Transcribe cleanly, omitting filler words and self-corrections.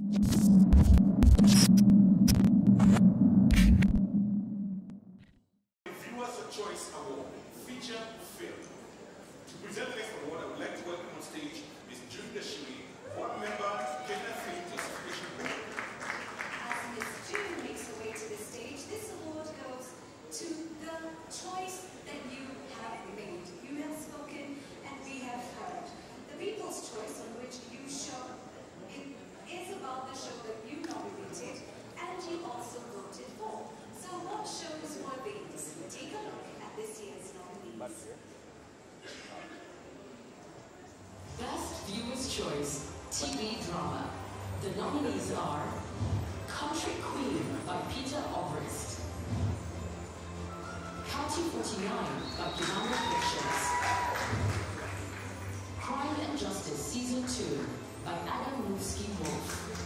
Viewers Choice Award feature film. To present the next award, I would like to welcome on stage Ms. Julia Shui, board member, Kenya Film Classification Board. As Ms. June makes her way to the stage, this award goes to the choice that you have made. You have spoken and we have heard. The people's choice on which you show is about the show that you nominated and you also voted for. So what shows were these? Take a look at this year's nominees. Best Viewer's Choice TV Drama. The nominees are Country Queen by Peter Obrist, County 49 by Gizamo Pictures, Crime and Justice Season 2 by Adam Lufsky Wolf,